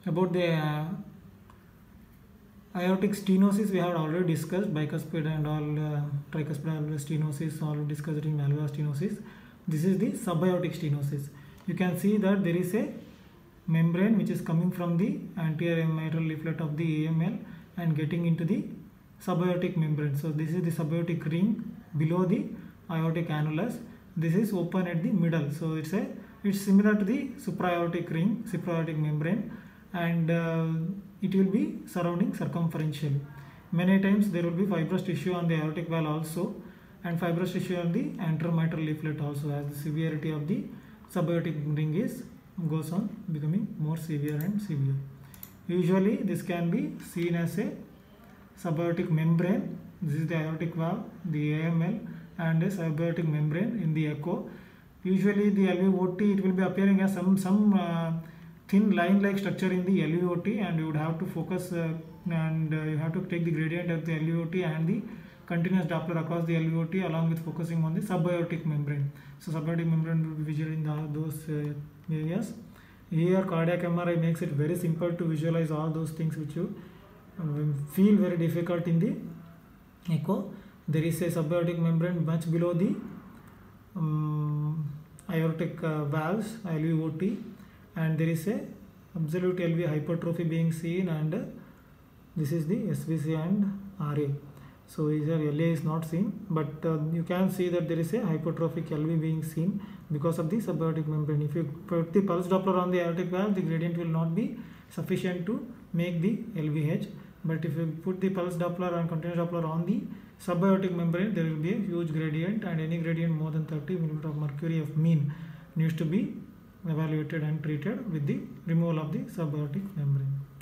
About the aortic stenosis, we have already discussed bicuspid and all tricuspid alveolar stenosis, all discussed in alveolar stenosis. This is the subaortic stenosis. You can see that there is a membrane which is coming from the anterior mitral leaflet of the AML and getting into the subaortic membrane. So this is the subaortic ring below the aortic annulus. This is open at the middle. So it's similar to the supraortic ring, supraortic membrane, and it will be surrounding circumferentially. Many times there will be fibrous tissue on the aortic valve also, and fibrous tissue on the anteromitral leaflet also, as the severity of the subaortic ring goes on becoming more severe and severe. Usually this can be seen as a subaortic membrane. This is the aortic valve, the AML, and a subaortic membrane in the echo. Usually the LVOT, it will be appearing as some thin line like structure in the LVOT, and you would have to focus and you have to take the gradient of the LVOT and the continuous Doppler across the LVOT along with focusing on the subaortic membrane. So subaortic membrane will be visible in those areas. Here cardiac MRI makes it very simple to visualize all those things which you feel very difficult in the echo. There is a subaortic membrane much below the aortic valves, LVOT, and there is a absolute LV hypertrophy being seen, and this is the SVC and RA. So here LA is not seen, but you can see that there is a hypertrophic LV being seen because of the subaortic membrane. If you put the pulse Doppler on the aortic valve, the gradient will not be sufficient to make the LVH. But if you put the pulse Doppler and continuous Doppler on the subaortic membrane, there will be a huge gradient, and any gradient more than 30 mm of mercury of mean needs to be evaluated and treated with the removal of the subaortic membrane.